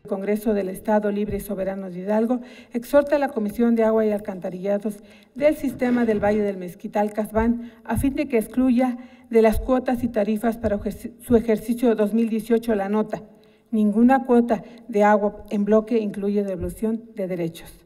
El Congreso del Estado Libre y Soberano de Hidalgo exhorta a la Comisión de Agua y Alcantarillados del Sistema del Valle del Mezquital, CASVAN, a fin de que excluya de las cuotas y tarifas para su ejercicio 2018 la nota. Ninguna cuota de agua en bloque incluye devolución de derechos.